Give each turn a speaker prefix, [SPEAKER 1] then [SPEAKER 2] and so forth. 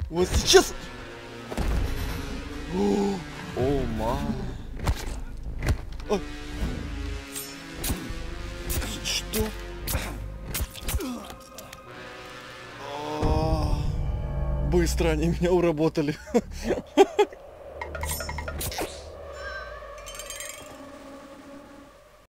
[SPEAKER 1] Вот сейчас. О, май. Что? Быстро они меня уработали.